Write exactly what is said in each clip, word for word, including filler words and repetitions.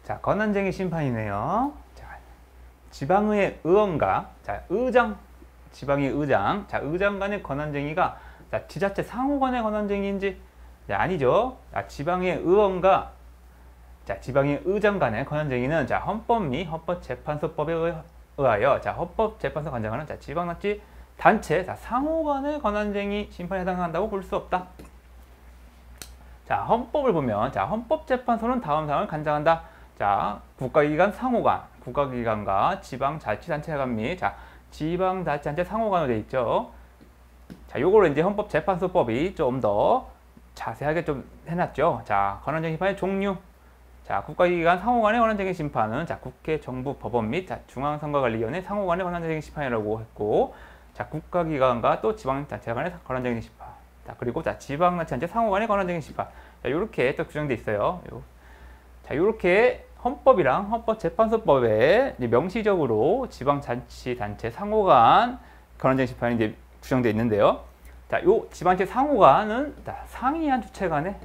자, 권한쟁의 심판이네요. 자, 지방의 의원과 자, 의장, 지방의 의장, 자, 의장 간의 권한쟁의가 자, 지자체 상호 간의 권한쟁의인지 자, 아니죠. 자, 지방의 의원과 자, 지방의 의장 간의 권한쟁의는 자, 헌법 및 헌법재판소법에 의하여 자, 헌법재판소 관장하는 자, 지방자치 단체 자, 상호 간의 권한쟁의 심판에 해당한다고 볼 수 없다. 자, 헌법을 보면 자, 헌법재판소는 다음 사항을 관장한다. 자, 국가기관 상호간, 국가기관과 지방자치단체 간 및 자, 지방자치단체 상호간으로 되어 있죠. 자, 요거를 이제 헌법재판소법이 좀 더 자세하게 좀 해놨죠. 자, 권한쟁의 심판의 종류. 자, 국가기관 상호간의 권한쟁의 심판은 자, 국회, 정부, 법원 및 자, 중앙선거관리위원회 상호간의 권한쟁의 심판이라고 했고, 자, 국가기관과 또 지방자치 간의 권한쟁의 심판. 자, 그리고 자, 지방자치단체 상호간의 권한쟁의 심판. 자, 요렇게 또 규정돼 있어요. 요. 자, 요렇게 헌법이랑 헌법재판소법에 명시적으로 지방자치단체 상호간 권한쟁의 심판이 이제 규정돼 있는데요. 자, 요 지방자치 상호간은 자, 상이한 주체 간의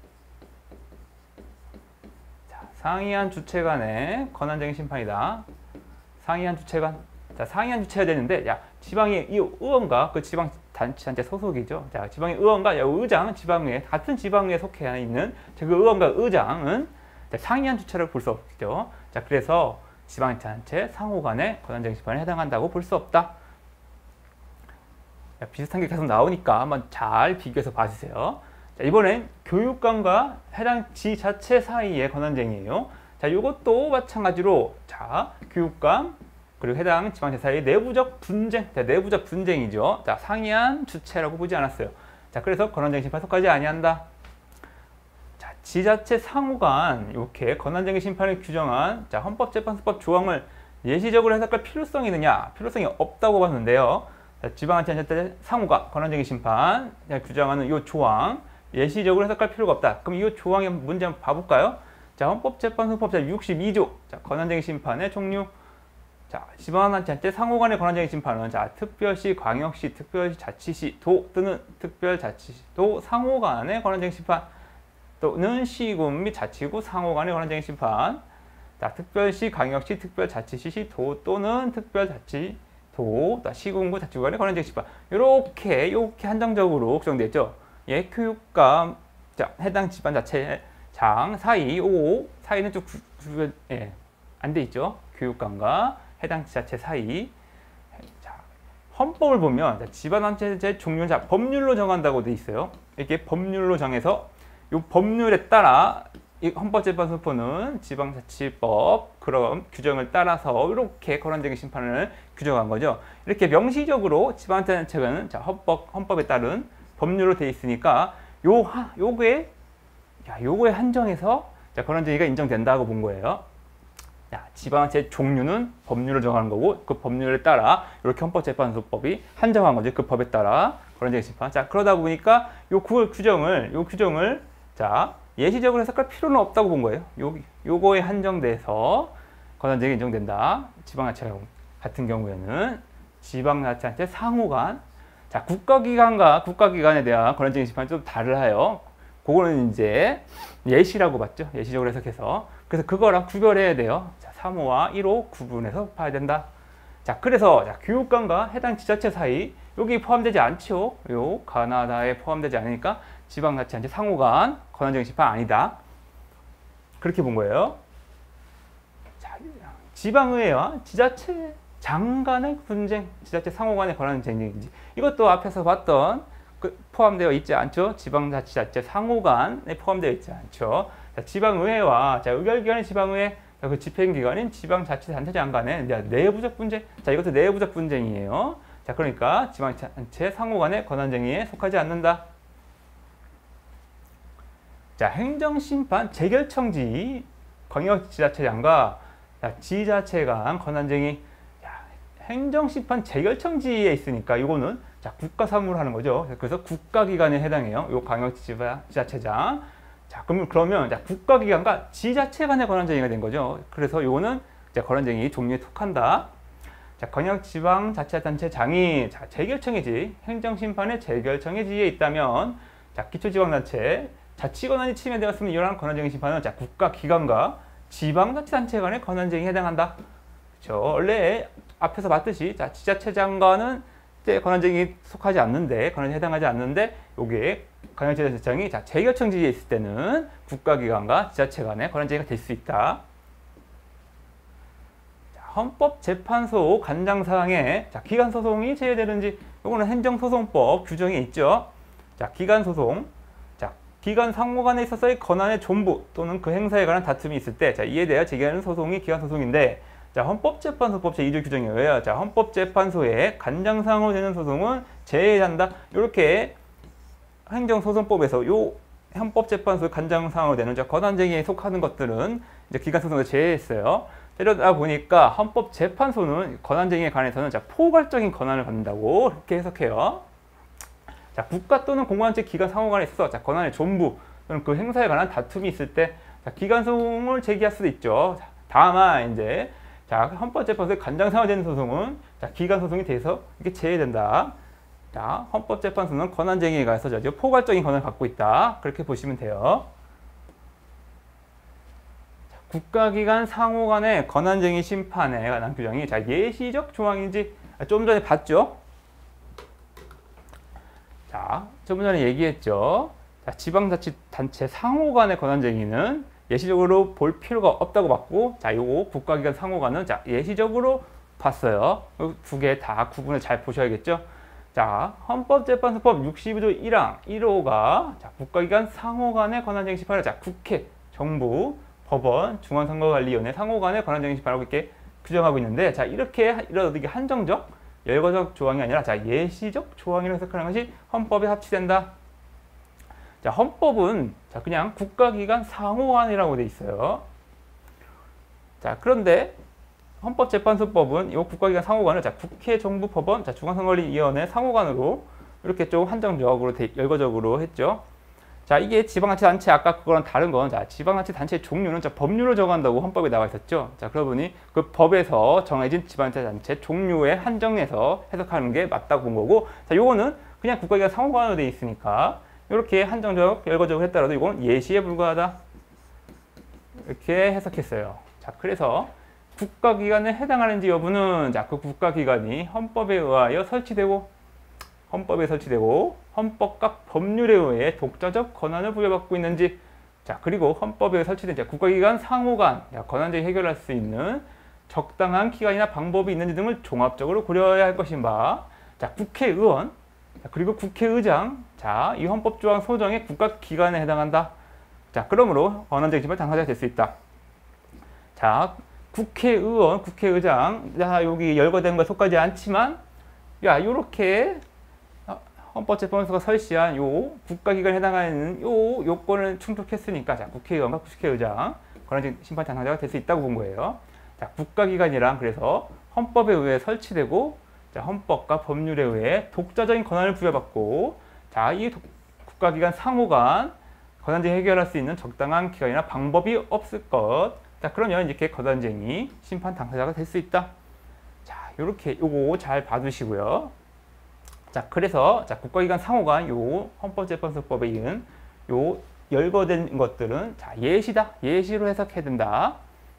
자, 상이한 주체 간의 권한쟁의 심판이다. 상이한 주체 간. 자, 상이한 주체가 되는데, 야, 지방의 이 의원과 그 지방 단체 소속이죠. 자, 지방의 의원과 야, 의장, 지방에 같은 지방에 속해 있는 그 의원과 의장은 자, 상이한 주체를 볼 수 없죠. 자, 그래서 지방자치단체 상호 간의 권한쟁의 심판에 해당한다고 볼 수 없다. 자, 비슷한 게 계속 나오니까 한번 잘 비교해서 봐주세요. 자, 이번엔 교육감과 해당 지자체 사이의 권한쟁의예요. 자, 이것도 마찬가지로 자, 교육감 그리고 해당 지방자치 사이의 내부적 분쟁, 자, 내부적 분쟁이죠. 자, 상이한 주체라고 보지 않았어요. 자, 그래서 권한쟁의 심판에 속하지 아니한다. 자, 지자체 상호간 이렇게 권한쟁의 심판을 규정한 자, 헌법재판소법 조항을 예시적으로 해석할 필요성이 있느냐? 필요성이 없다고 봤는데요. 자, 지방자치단체 상호간 권한쟁의 심판 규정하는 이 조항 예시적으로 해석할 필요가 없다. 그럼 이 조항의 문제 한번 봐볼까요? 자, 헌법재판소법 육십이 조 자, 권한쟁의 심판의 종류. 자, 지방자치단체 상호간의 권한쟁의 심판은 자, 특별시, 광역시, 특별시, 자치시, 도 또는 특별자치시, 도 상호간의 권한쟁의 심판 또는 시군 및 자치구 상호간의 권한쟁의 심판. 자, 특별시, 광역시, 특별자치시, 도 또는 특별자치, 도, 시군구, 자치구 간의 권한쟁의 심판. 이렇게 이렇게 한정적으로 규정되어 있죠. 예, 교육감, 자, 해당 지방자치장 사이, 오 사이는 좀 구, 구, 예, 안 돼 있죠. 교육감과 해당 지자체 사이. 자, 헌법을 보면 자, 지방자치제 종류는 자, 법률로 정한다고 돼 있어요. 이렇게 법률로 정해서 이 법률에 따라 이 헌법재판소법은 지방자치법 그런 규정을 따라서 이렇게 권한쟁의 심판을 규정한 거죠. 이렇게 명시적으로 지방자치단체는 자, 헌법 헌법에 따른 법률로 돼 있으니까 요 하, 요거에 야, 요거에 한정해서 자, 권한쟁의가 인정된다고 본 거예요. 자, 지방자치 종류는 법률을 정하는 거고 그 법률에 따라 이렇게 헌법재판소법이 한정한 거죠. 그 법에 따라 권한쟁의 심판. 자, 그러다 보니까 요 규정을 요 규정을 자, 예시적으로 해석할 필요는 없다고 본 거예요. 요 요거에 한정돼서 권한쟁의 인정된다. 지방자치 같은 경우에는 지방자치단체 상호간 자, 국가기관과 국가기관에 대한 권한쟁의 심판이 좀 다르요. 그거는 이제 예시라고 봤죠. 예시적으로 해석해서. 그래서 그거랑 구별해야 돼요. 자, 삼 호와 일 호 구분해서 봐야 된다. 자, 그래서 자, 교육감과 해당 지자체 사이 여기 포함되지 않죠. 요 가나다에 포함되지 않으니까 지방자치단체 상호간 권한쟁의 심판 아니다. 그렇게 본 거예요. 자, 지방의회와 지자체 장간의 분쟁, 지자체 상호간의 권한쟁의인지 이것도 앞에서 봤던 그 포함되어 있지 않죠. 지방자치단체 상호간에 포함되어 있지 않죠. 자, 지방의회와 자, 의결기관인 지방의회, 자, 그 집행기관인 지방자치단체장 간의 내부적 분쟁. 자, 이것도 내부적 분쟁이에요. 자, 그러니까 지방자치단체 상호간의 권한쟁의에 속하지 않는다. 자, 행정심판 재결청지 광역지자체장과 자, 지자체 간 권한쟁의. 행정심판 재결청지에 있으니까 이거는 자, 국가사무를 하는 거죠. 그래서 국가기관에 해당해요. 요 광역지자체장. 자, 그러면 그러면 자, 국가기관과 지자체 간의 권한쟁의가 된 거죠. 그래서 요거는 자, 권한쟁의 종류에 속한다. 자, 광역지방자치단체장이 자, 재결청의지, 행정심판의 재결청의지에 있다면 자, 기초지방자치 자치권한이 침해되었으면 이러한 권한쟁의 심판은 자, 국가기관과 지방자치단체 간의 권한쟁의에 해당한다. 그렇죠. 원래 앞에서 봤듯이 자, 지자체장과는 이제 권한쟁의에 속하지 않는데, 권한쟁의에 해당하지 않는데, 요게 광역지자체장이 자, 재결청 지지에 있을 때는 국가기관과 지자체 간의 권한쟁의가 될 수 있다. 자, 헌법재판소 간장사항에 자, 기간소송이 제외되는지, 요거는 행정소송법 규정에 있죠. 자, 기간소송. 자, 기간 상호간에 있어서의 권한의 존부 또는 그 행사에 관한 다툼이 있을 때, 자, 이에 대하여 제기하는 소송이 기간소송인데, 자, 헌법재판소법 제이 조 규정에 의하여 자, 헌법재판소에 간장사항으로 되는 소송은 제외한다. 이렇게 행정소송법에서 요 헌법재판소 간장사항으로 되는 자, 권한쟁의에 속하는 것들은 이제 기간소송을 제외했어요. 이러다 보니까 헌법재판소는 권한쟁의에 관해서는 자, 포괄적인 권한을 갖는다고 이렇게 해석해요. 자, 국가 또는 공공단체 기관 상호간에 있어서 자, 권한의 존부 또는 그 행사에 관한 다툼이 있을 때 자, 기간소송을 제기할 수도 있죠. 자, 다만 이제 자, 헌법재판소에 간장상호되는 소송은 자, 기간소송이 돼서 이게 제외된다. 자, 헌법재판소는 권한쟁의에 관해서 자, 포괄적인 권한을 갖고 있다. 그렇게 보시면 돼요. 자, 국가기관 상호 간의 권한쟁의 심판에 관한 규정이 자, 예시적 조항인지 좀 전에 봤죠? 자, 좀 전에 얘기했죠. 자, 지방자치단체 상호 간의 권한쟁의는 예시적으로 볼 필요가 없다고 봤고, 자, 요거 국가기관 상호간은 자, 예시적으로 봤어요. 두 개 다 구분을 잘 보셔야겠죠. 자, 헌법재판소법 육십이 조 일 항 일 호가 자, 국가기관 상호간의 권한쟁의 심판을 자, 국회, 정부, 법원, 중앙선거관리위원회 상호간의 권한쟁의 심판하고 이렇게 규정하고 있는데, 자, 이렇게 이런 이게 한정적, 열거적 조항이 아니라 자, 예시적 조항이라고 해석하는 것이 헌법에 합치된다. 자, 헌법은 자, 그냥 국가기관 상호간이라고 돼 있어요. 자, 그런데 헌법재판소법은 이 국가기관 상호간을 자, 국회, 정부, 법원, 자, 중앙선거관리위원회 상호간으로 이렇게 좀 한정적으로, 열거적으로 했죠. 자, 이게 지방자치단체 아까 그거랑 다른 건 자, 지방자치단체의 종류는 자, 법률로 정한다고 헌법에 나와 있었죠. 자, 그러다 보니 그 법에서 정해진 지방자치단체 종류에 한정해서 해석하는 게 맞다고 본 거고, 자, 요거는 그냥 국가기관 상호간으로 돼 있으니까 이렇게 한정적, 열거적으로 했더라도 이건 예시에 불과하다. 이렇게 해석했어요. 자, 그래서 국가기관에 해당하는지 여부는 자, 그 국가기관이 헌법에 의하여 설치되고, 헌법에 설치되고 헌법과 법률에 의해 독자적 권한을 부여받고 있는지, 자, 그리고 헌법에 설치된 자, 국가기관 상호간 자, 권한쟁의 해결할 수 있는 적당한 기간이나 방법이 있는지 등을 종합적으로 고려해야 할 것인 바, 자, 국회의원, 자, 그리고 국회의장, 자, 이 헌법조항 소정의 국가기관에 해당한다. 자, 그러므로 권한쟁의 심판 당사자가 될 수 있다. 자, 국회의원, 국회의장, 자, 여기 열거된 거 속하지 않지만, 야, 요렇게 헌법재판소가 설치한 요 국가기관에 해당하는 요 요건을 충족했으니까, 자, 국회의원과 국회의장 권한쟁의 심판 당사자가 될 수 있다고 본 거예요. 자, 국가기관이란 그래서 헌법에 의해 설치되고, 자, 헌법과 법률에 의해 독자적인 권한을 부여받고, 자, 이 도, 국가기관 상호간 권한쟁의 해결할 수 있는 적당한 기간이나 방법이 없을 것. 자, 그러면 이렇게 권한쟁의 심판 당사자가 될 수 있다. 자, 요렇게 요거 잘 봐두시고요. 자, 그래서 자, 국가기관 상호간 요 헌법재판소법에 있는 요 열거된 것들은 자, 예시다. 예시로 해석해야 된다.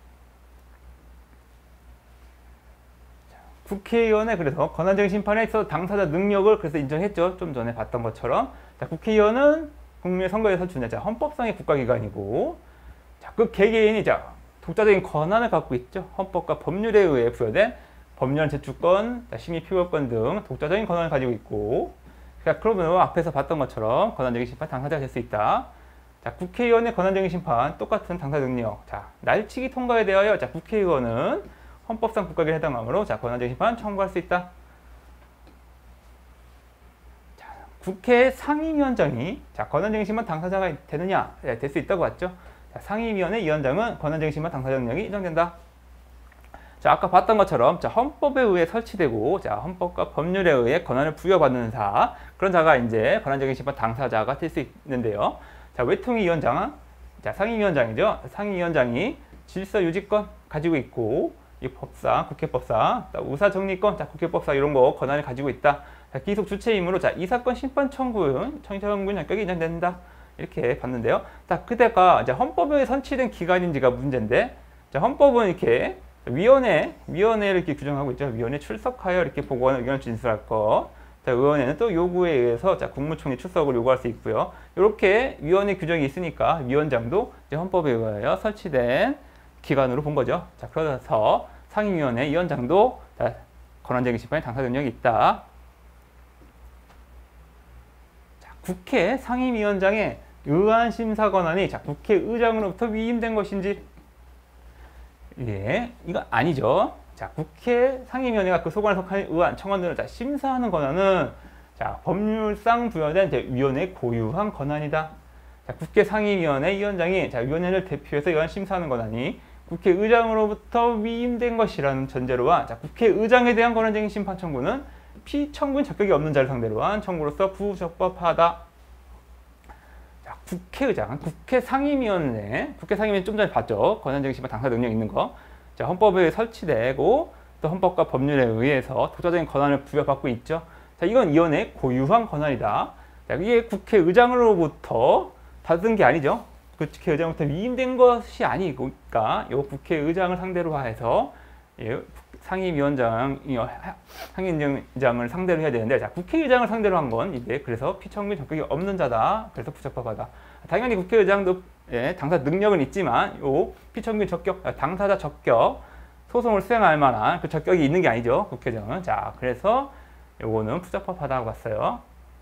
자, 국회의원의 그래서 권한쟁의 심판에 있어서 당사자 능력을 그래서 인정했죠. 좀 전에 봤던 것처럼. 자, 국회의원은 국민의 선거에 선출된 자, 헌법상의 국가기관이고, 자, 그 개개인이 자, 독자적인 권한을 갖고 있죠. 헌법과 법률에 의해 부여된 법률 제출권, 심의 피고권 등 독자적인 권한을 가지고 있고, 자, 그러면 앞에서 봤던 것처럼 권한쟁의 심판 당사자가 될 수 있다. 자, 국회의원의 권한쟁의 심판 똑같은 당사 능력. 자, 날치기 통과에 대하여 자, 국회의원은 헌법상 국가기관에 해당하므로 자, 권한쟁의 심판 청구할 수 있다. 자, 국회 상임위원장이 자, 권한쟁의 심판 당사자가 되느냐? 네, 될 수 있다고 봤죠. 자, 상임위원회 위원장은 권한쟁의 심판 당사자 능력이 인정된다. 자, 아까 봤던 것처럼 자, 헌법에 의해 설치되고, 자, 헌법과 법률에 의해 권한을 부여받는 사, 그런 자가 이제 권한쟁의 심판 당사자가 될 수 있는데요. 자, 외통위원장은 자, 상임위원장이죠. 상임위원장이 질서 유지권 가지고 있고, 이 법상, 국회법상, 의사정리권, 자, 국회법상 이런 거 권한을 가지고 있다. 자, 기속 주체이므로 자, 이 사건 심판 청구는 청구인 자격이 인정된다. 이렇게 봤는데요. 자, 그대가 이제 헌법에 설치된 기관인지가 문제인데, 자, 헌법은 이렇게 위원회, 위원회를 이렇게 규정하고 있죠. 위원회 출석하여 이렇게 보고하는 의견을 진술할 것. 자, 의원회는 또 요구에 의해서 자, 국무총리 출석을 요구할 수 있고요. 이렇게 위원회 규정이 있으니까 위원장도 이제 헌법에 의하여 설치된 기관으로 본 거죠. 자, 그래서 상임위원회 위원장도 자, 권한쟁의 심판에 당사 능력이 있다. 자, 국회 상임위원장의 의안 심사 권한이 자, 국회의장으로부터 위임된 것인지, 예, 이거 아니죠. 자, 국회 상임위원회가 그 소관에 속한 의안 청원들을 자, 심사하는 권한은 자, 법률상 부여된 자, 위원회 고유한 권한이다. 자, 국회 상임위원회 위원장이 자, 위원회를 대표해서 의안 심사하는 권한이 국회의장으로부터 위임된 것이라는 전제로와 자, 국회의장에 대한 권한쟁의 심판 청구는 피청구인 적격이 없는 자를 상대로 한 청구로서 부적법하다. 자, 국회의장, 국회 상임위원회, 국회 상임위원 좀 전에 봤죠. 권한쟁의 심판 당사 능력 있는 거. 자, 헌법에 설치되고 또 헌법과 법률에 의해서 독자적인 권한을 부여받고 있죠. 자, 이건 위원회의 고유한 권한이다. 자, 이게 국회의장으로부터 받은 게 아니죠. 그 국회의장부터 위임된 것이 아니니까 이 국회의장을 상대로 해서 예, 상임위원장, 상임위원장을 상대로 해야 되는데, 자, 국회의장을 상대로 한 건 이제 그래서 피청구인 적격이 없는 자다. 그래서 부적법하다. 당연히 국회의장도 예, 당사 능력은 있지만 요 피청구인 적격, 당사자 적격 소송을 수행할 만한 그 적격이 있는 게 아니죠. 국회의장은. 자, 그래서 요거는 부적법하다고 봤어요.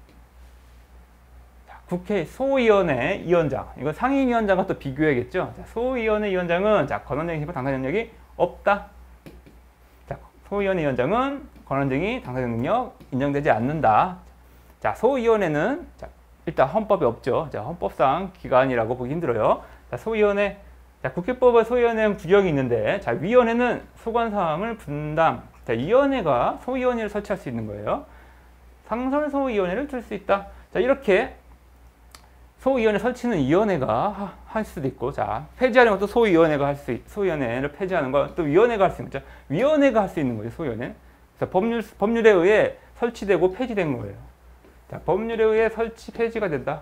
국회 소위원회 위원장, 이건 상임위원장과 또 비교해야겠죠. 자, 소위원회 위원장은 자, 권한쟁의 심판 당사 능력이 없다. 자, 소위원회 위원장은 권한쟁의 당사 능력 인정되지 않는다. 자, 소위원회는 자, 일단 헌법에 없죠. 자, 헌법상 기관이라고 보기 힘들어요. 자, 소위원회, 자, 국회법에 소위원회는 규정이 있는데, 자, 위원회는 소관사항을 분담. 자, 위원회가 소위원회를 설치할 수 있는 거예요. 상설소위원회를 둘 수 있다. 자, 이렇게 소위원회 설치는 위원회가 할 수도 있고, 자, 폐지하는 것도 소위원회가 할 수 있, 소위원회를 폐지하는 건 또 위원회가 할 수 있는 거죠. 위원회가 할 수 있는 거죠, 소위원회. 그래서 법률, 법률에 의해 설치되고 폐지된 거예요. 자, 법률에 의해 설치, 폐지가 된다.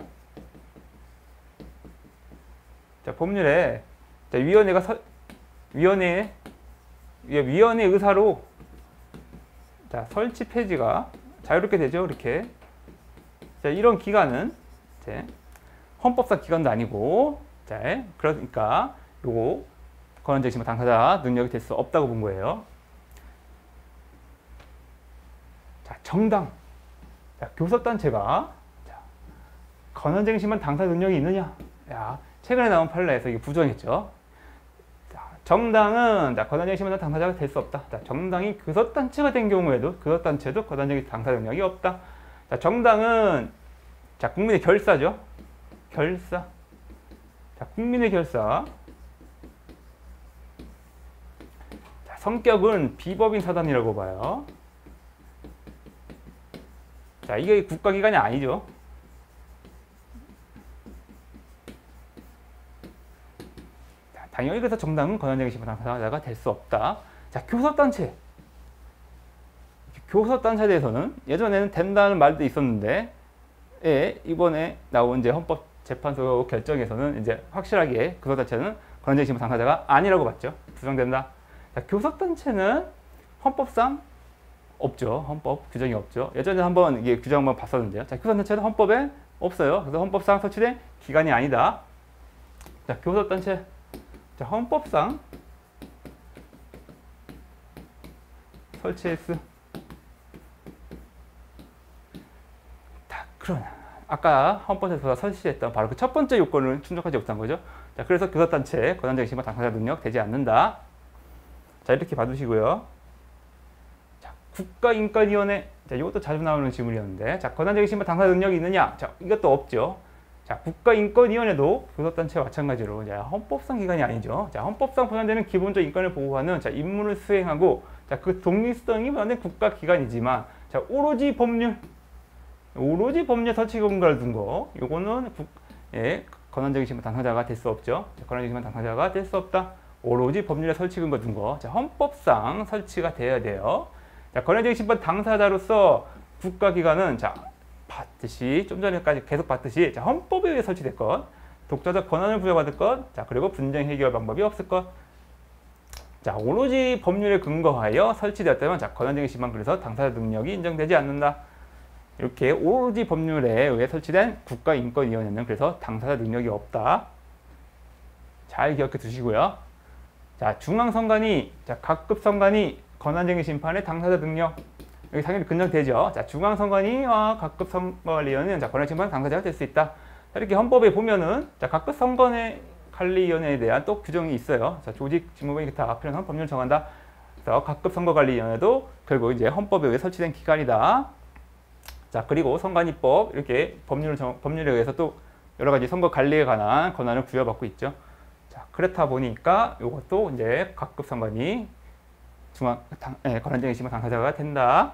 자, 법률에, 자, 위원회가 설, 위원회, 위원회 의사로, 자, 설치, 폐지가 자유롭게 되죠, 이렇게. 자, 이런 기관은, 이제, 헌법상 기관도 아니고, 자, 그러니까 요거 권한쟁의 심판 당사자 능력이 될 수 없다고 본 거예요. 자, 정당, 자, 교섭단체가 자, 권한쟁의 심판 당사자 능력이 있느냐? 야, 최근에 나온 판례에서 이게 부정했죠. 자, 정당은 자, 권한쟁의 심판 당사자가 될 수 없다. 자, 정당이 교섭단체가 된 경우에도 교섭단체도 권한쟁의 당사자 능력이 없다. 자, 정당은 자, 국민의 결사죠. 결사. 자, 국민의 결사. 자, 성격은 비법인 사단이라고 봐요. 자, 이게 국가기관이 아니죠. 자, 당연히 그래서 정당은 권한쟁의 심판 당사자가 될 수 없다. 자, 교섭단체. 교섭단체에 대해서는 예전에는 된다는 말도 있었는데, 예, 이번에 나온 이제 헌법 재판소 결정에서는 이제 확실하게 교섭단체는 권한쟁의 심판 당사자가 아니라고 봤죠. 부정된다. 자, 교섭단체는 헌법상 없죠. 헌법 규정이 없죠. 예전에 한번 이게 규정 한번 봤었는데요. 자, 교섭단체는 헌법에 없어요. 그래서 헌법상 설치된 기관이 아니다. 자, 교섭단체. 자, 헌법상 설치했음. 자, 그러나. 아까 헌법에서 설치했던 바로 그 첫 번째 요건을 충족하지 못한 거죠. 자, 그래서 교섭단체 권한쟁의 심판 당사자 능력 되지 않는다. 자, 이렇게 봐두시고요. 자, 국가인권위원회. 자, 이것도 자주 나오는 질문이었는데, 자, 권한쟁의 심판 당사자 능력이 있느냐? 자, 이것도 없죠. 자, 국가인권위원회도 교섭단체와 마찬가지로 자, 헌법상 기관이 아니죠. 자, 헌법상 보장되는 기본적 인권을 보호하는 자, 임무를 수행하고, 자, 그 독립성이 보장된 국가기관이지만, 자, 오로지 법률. 오로지 법률 설치 근거를 둔 거, 요거는 국, 예, 권한쟁의 심판 당사자가 될 수 없죠. 자, 권한쟁의 심판 당사자가 될 수 없다. 오로지 법률에 설치 근거 둔 거. 자, 헌법상 설치가 돼야 돼요. 자, 권한쟁의 심판 당사자로서 국가기관은 자, 봤듯이 좀 전에까지 계속 봤듯이 자, 헌법에 의해 설치될 것, 독자적 권한을 부여받을 것, 자, 그리고 분쟁 해결 방법이 없을 것. 자, 오로지 법률에 근거하여 설치되었다면 자, 권한쟁의 심판 그래서 당사자 능력이 인정되지 않는다. 이렇게 오로지 법률에 의해 설치된 국가인권위원회는 그래서 당사자 능력이 없다. 잘 기억해 두시고요. 자, 중앙선관위, 자, 각급 선관위 권한쟁의 심판의 당사자 능력 여기 당연히 근정되죠. 자, 중앙선관위와 각급 선거관리위원회는 자, 권한쟁의 심판 당사자가 될 수 있다. 자, 이렇게 헌법에 보면은 자, 각급 선거관리위원회에 대한 또 규정이 있어요. 자, 조직, 직무범위 기타 필요한 법률을 정한다. 그래서 각급 선거관리위원회도 결국 이제 헌법에 의해 설치된 기관이다. 자, 그리고 선관위법 이렇게 법률을 정, 법률에 의해서 또 여러 가지 선거 관리에 관한 권한을 부여받고 있죠. 자, 그렇다 보니까 이것도 이제 각급 선관위 중앙 당, 예, 권한쟁의 심판 당사자가 된다.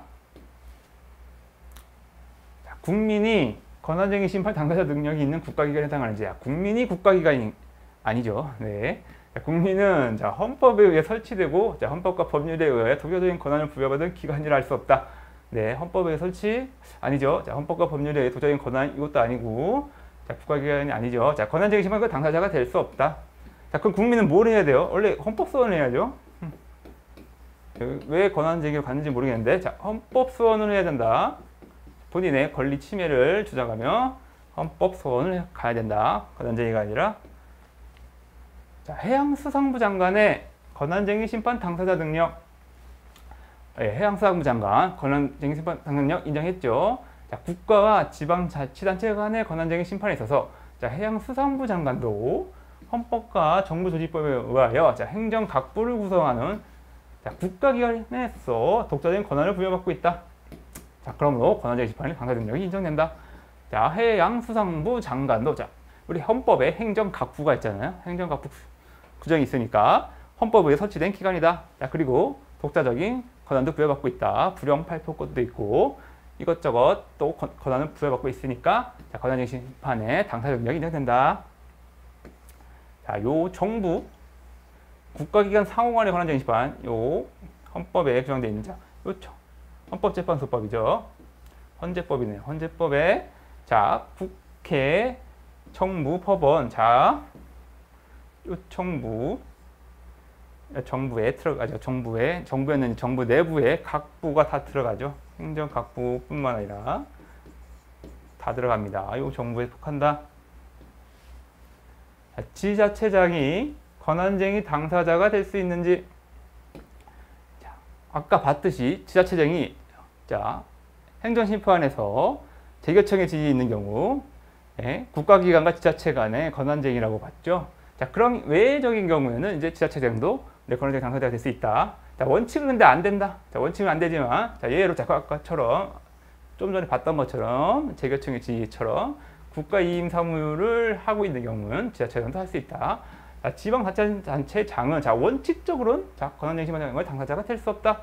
자, 국민이 권한쟁의 심판 당사자 능력이 있는 국가기관에 해당하는지, 야, 국민이 국가기관이 아니죠. 네. 자, 국민은 자, 헌법에 의해 설치되고 자, 헌법과 법률에 의해 도교적인 권한을 부여받은 기관이라 할 수 없다. 네, 헌법에 설치 아니죠. 자, 헌법과 법률에 의해 도적인 권한 이것도 아니고, 자, 국가기관이 아니죠. 자, 권한쟁의 심판 그 당사자가 될 수 없다. 자, 그럼 국민은 뭘 해야 돼요? 원래 헌법 소원을 해야죠. 음. 왜 권한 제기를 갔는지 모르겠는데, 자, 헌법 소원을 해야 된다. 본인의 권리 침해를 주장하며 헌법 소원을 가야 된다. 권한 제기가 아니라. 자, 해양수산부 장관의 권한쟁의 심판 당사자 능력. 예, 해양수산부 장관 권한쟁의 심판 능력 인정했죠. 자, 국가와 지방자치단체 간의 권한쟁의 심판에 있어서 자, 해양수산부 장관도 헌법과 정부조직법에 의하여 자, 행정각부를 구성하는 자, 국가기관에서 독자적인 권한을 부여받고 있다. 자, 그러므로 권한쟁의 심판의 당사자 능력이 인정된다. 자, 해양수산부 장관도 자, 우리 헌법에 행정각부가 있잖아요. 행정각부 규정이 있으니까 헌법에 설치된 기관이다. 자, 그리고 독자적인 권한도 부여받고 있다. 불용팔포권도 있고 이것저것 또 권한을 부여받고 있으니까 자, 권한쟁의 심판의 당사자 능력이 인정된다. 자, 요 정부 국가기관 상호간의 권한쟁의 심판 요 헌법에 규정되어 있는 자, 요 헌법재판소법이죠. 헌재법이네요. 헌재법에 자, 국회, 정부, 법원 자, 요 정부 정부에 들어가죠. 정부에 정부에는 정부 내부에 각부가 다 들어가죠. 행정각부뿐만 아니라 다 들어갑니다. 이 정부에 속한다. 자, 지자체장이 권한쟁의 당사자가 될 수 있는지. 자, 아까 봤듯이 지자체장이 자, 행정심판에서 재결청의 지위 있는 경우 예, 국가기관과 지자체 간의 권한쟁의라고 봤죠. 자, 그럼 외적인 경우에는 이제 지자체장도 내 권한쟁의 당사자가 될 수 있다. 자, 원칙은 근데 안 된다. 자, 원칙은 안 되지만, 자, 예로 자, 아까처럼, 좀 전에 봤던 것처럼, 재결청의 지위처럼, 국가 이임 사무를 하고 있는 경우는 지자체장도 할 수 있다. 자, 지방자치단체장은, 자, 원칙적으로는, 자, 권한쟁의 심판장의 당사자가 될 수 없다.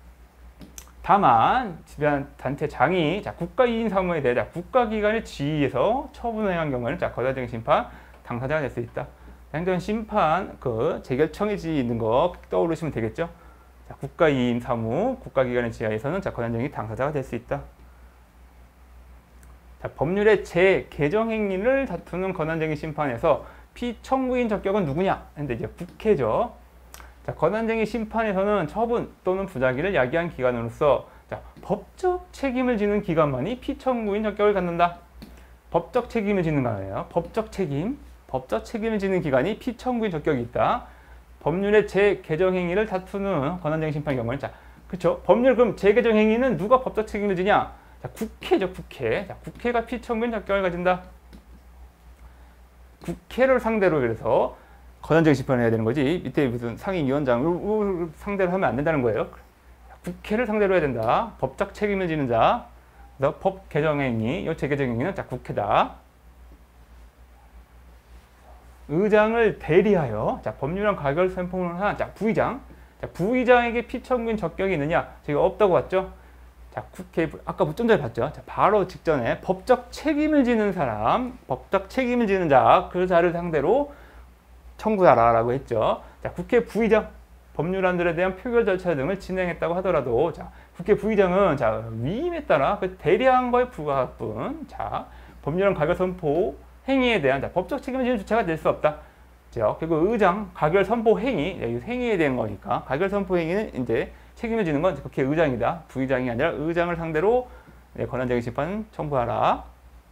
다만, 지방단체장이, 자, 국가 이임 사무에 대해, 자, 국가기관의 지위에서 처분을 한 경우에는, 자, 권한쟁의 심판 당사자가 될 수 있다. 행정심판 그 재결청의 지위 있는 거 떠오르시면 되겠죠. 자, 국가이임 사무, 국가기관의 지하에서는 자, 권한쟁의 당사자가 될 수 있다. 자, 법률의 재개정 행위를 다투는 권한쟁의 심판에서 피청구인 적격은 누구냐? 근데 이제 국회죠. 자, 권한쟁의 심판에서는 처분 또는 부작위를 야기한 기관으로서 자, 법적 책임을 지는 기관만이 피청구인 적격을 갖는다. 법적 책임을 지는 거예요. 법적 책임. 법적 책임을 지는 기관이 피청구인 적격이 있다. 법률의 재개정 행위를 다투는 권한쟁의 심판의 경우는 자, 그렇죠? 법률 그럼 재개정 행위는 누가 법적 책임을 지냐? 자, 국회죠, 국회. 자, 국회가 피청구인 적격을 가진다. 국회를 상대로 그래서 권한쟁의 심판을 해야 되는 거지. 밑에 무슨 상임위원장을 상대로 하면 안 된다는 거예요. 국회를 상대로 해야 된다. 법적 책임을 지는 자. 그래서 법 개정 행위, 이 재개정 행위는 자, 국회다. 의장을 대리하여 자, 법률안 가결 선포를 한 자, 부의장. 자, 부의장에게 피청구인 적격이 있느냐? 저희가 없다고 봤죠? 자, 국회 아까 좀 전에 봤죠? 자, 바로 직전에 법적 책임을 지는 사람, 법적 책임을 지는 자, 그 자를 상대로 청구하라라고 했죠. 자, 국회 부의장 법률안들에 대한 표결 절차 등을 진행했다고 하더라도 자, 국회 부의장은 자, 위임에 따라 그 대리한 거에 불과할 뿐. 자, 법률안 가결 선포 행위에 대한 자, 법적 책임을 지는 주체가 될 수 없다. 그리고 의장, 가결 선포 행위, 이 행위에 대한 거니까 가결 선포 행위는 이제 책임을 지는 건 국회 의장이다. 부의장이 아니라 의장을 상대로 네, 권한쟁의 심판 청구하라.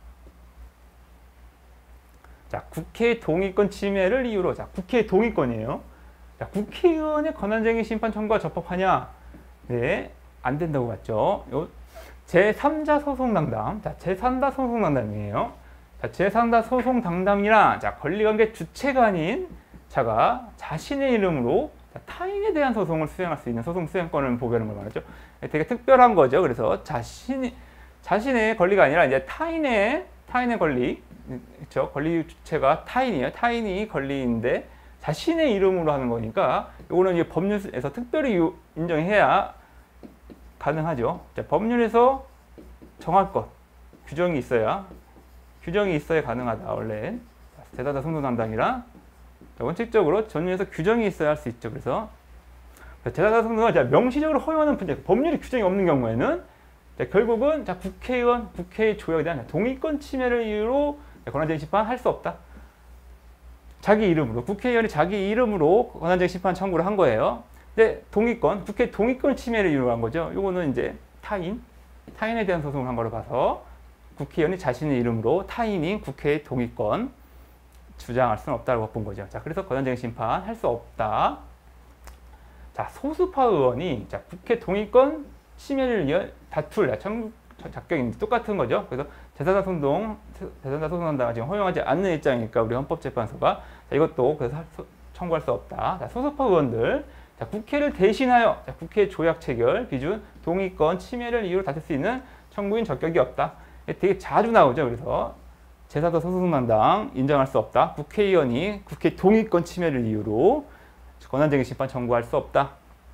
자, 국회 동의권 침해를 이유로, 자, 국회 동의권이에요. 자, 국회의원의 권한쟁의 심판 청구가 적법하냐? 네, 안 된다고 봤죠. 요 제삼자 소송당담, 자, 제삼자 소송당담이에요. 자, 제삼자 소송당담이란, 자, 권리관계 주체가 아닌 자가 자신의 이름으로 타인에 대한 소송을 수행할 수 있는 소송 수행권을 보게 하는 걸 말하죠. 되게 특별한 거죠. 그래서 자신이 자신의 권리가 아니라 이제 타인의 타인의 권리, 그렇죠? 권리 주체가 타인이에요. 타인이 권리인데 자신의 이름으로 하는 거니까 이거는 이제 법률에서 특별히 인정해야 가능하죠. 자, 법률에서 정할 것 규정이 있어야 규정이 있어야 가능하다. 원래 제사자 소송 담당이랑 원칙적으로 전륜에서 규정이 있어야 할 수 있죠. 그래서 제사자 소송을 명시적으로 허용하는 분야, 법률이 규정이 없는 경우에는 결국은 자, 국회의원, 국회의 조약에 대한 동의권 침해를 이유로 권한쟁의 심판 할 수 없다. 자기 이름으로, 국회의원이 자기 이름으로 권한쟁의 심판 청구를 한 거예요. 근데 동의권, 국회 동의권 침해를 이유로 한 거죠. 요거는 이제 타인, 타인에 대한 소송을 한 거로 봐서 국회의원이 자신의 이름으로 타인인 국회의 동의권 주장할 수는 없다고 본 거죠. 자, 그래서 권한쟁의 심판 할 수 없다. 자, 소수파 의원이 자, 국회 동의권 침해를 위해 다툴 자격이 똑같은 거죠. 그래서 제사자 소송, 제사자 소송한다 지금 허용하지 않는 입장이니까 우리 헌법재판소가 자, 이것도 그래서 청구할 수 없다. 자, 소수파 의원들, 자, 국회를 대신하여 자, 국회 조약 체결 기준 동의권 침해를 이유로 다툴 수 있는 청구인 적격이 없다. 되게 자주 나오죠. 그래서 제사자 소송단당 인정할 수 없다. 국회의원이 국회 동의권 침해를 이유로 권한쟁의 심판 청구할 수 없다.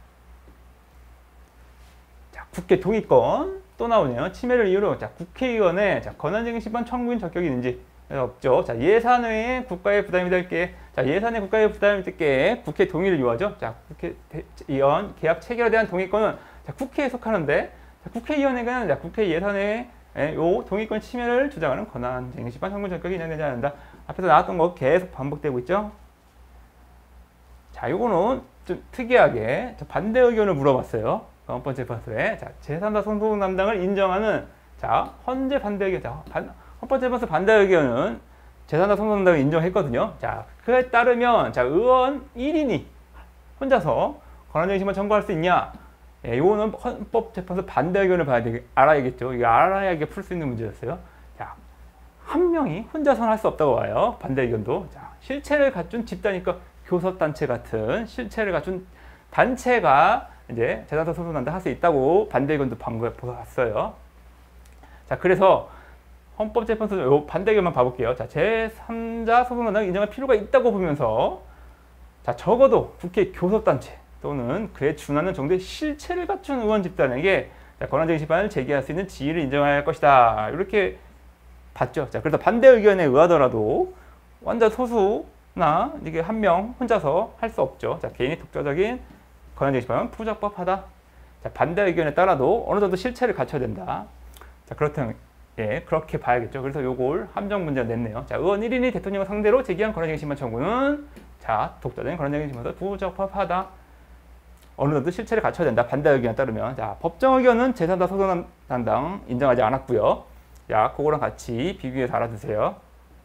자, 국회 동의권 또 나오네요. 침해를 이유로 자, 국회의원의 자, 권한쟁의 심판 청구인 적격이 있는지 없죠. 자, 예산 외에 국가의 부담이 될 게, 자, 예산에 국가의 부담이 될 게 국회 동의를 요하죠. 자, 국회의원 계약 체결에 대한 동의권은 자, 국회에 속하는데 자, 국회의원에게는 자, 국회 예산에 요 동의권 침해를 주장하는 권한쟁의 심판 청구 적격이 인정되지 않는다. 앞에서 나왔던 거 계속 반복되고 있죠. 자, 요거는 좀 특이하게 반대 의견을 물어봤어요. 헌법재판소에. 자, 제삼자 소송 담당을 인정하는 자, 헌재 반대 의견. 자, 반, 헌법재판소 반대 의견은 제삼자 소송 담당을 인정했거든요. 자, 그에 따르면 자, 의원 일 인이 혼자서 권한쟁의 심판 청구할 수 있냐? 예, 이거는 헌법재판소 반대 의견을 봐야 되겠, 알아야겠죠. 이거 알아야 풀 수 있는 문제였어요. 자, 한 명이 혼자서는 할 수 없다고 봐요. 반대 의견도. 자, 실체를 갖춘 집단이니까 교섭단체 같은 실체를 갖춘 단체가 이제 제삼자 소송단도 할 수 있다고 반대 의견도 방금 봤어요. 자, 그래서 헌법재판소 요 반대 의견만 봐볼게요. 자, 제삼자 소송단을 인정할 필요가 있다고 보면서 자, 적어도 국회 교섭단체 또는 그에 준하는 정도의 실체를 갖춘 의원 집단에게 권한쟁의 심판을 제기할 수 있는 지위를 인정해야 할 것이다. 이렇게 봤죠. 자, 그래서 반대 의견에 의하더라도 완전 소수나 이게 한 명 혼자서 할 수 없죠. 자, 개인이 독자적인 권한쟁의 심판은 부적법하다. 자, 반대 의견에 따라도 어느 정도 실체를 갖춰야 된다. 자, 그렇다면 예, 그렇게 봐야겠죠. 그래서 요걸 함정 문제를 냈네요. 자, 의원 일 인이 대통령을 상대로 제기한 권한쟁의 심판 청구는 자, 독자적인 권한쟁의 심판은 부적법하다. 어느 정도 실체를 갖춰야 된다. 반대 의견에 따르면. 자, 법정 의견은 제삼자 소송 담당 인정하지 않았고요. 자, 그거랑 같이 비교해서 알아두세요.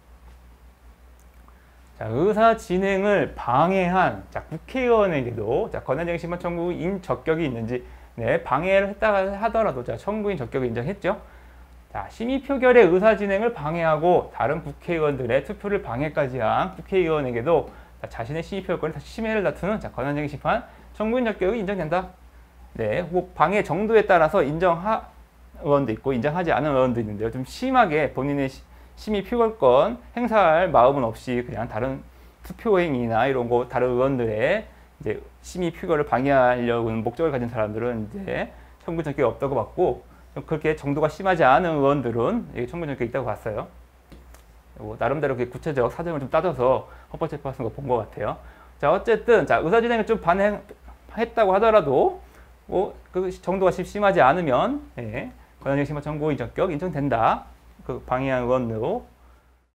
자, 의사 진행을 방해한 자, 국회의원에게도 자, 권한쟁의 심판 청구인 적격이 있는지 네, 방해를 했다 하더라도 자, 청구인 적격을 인정했죠. 자, 심의 표결의 의사 진행을 방해하고 다른 국회의원들의 투표를 방해까지 한 국회의원에게도 자, 자신의 심의 표결권을 심해를 다투는 자, 권한쟁의 심판 청구인 적격이 인정된다. 네, 뭐 방해 정도에 따라서 인정하 의원도 있고 인정하지 않은 의원도 있는데요. 좀 심하게 본인의 시, 심의 표결권 행사할 마음은 없이 그냥 다른 투표 행위나 이런 거 다른 의원들의 이제 심의 표결을 방해하려는 목적을 가진 사람들은 이제 청구인 적격이 없다고 봤고 좀 그렇게 정도가 심하지 않은 의원들은 청구인 적격이 있다고 봤어요. 뭐 나름대로 구체적 사정을 좀 따져서 헌법재판소가 본 것 같아요. 자, 어쨌든 자, 의사진행을 좀 반행했다고 하더라도 뭐 그 정도가 심하지 않으면 예, 권한쟁의 심판 청구인 적격 인정된다. 그 방해한 의원으로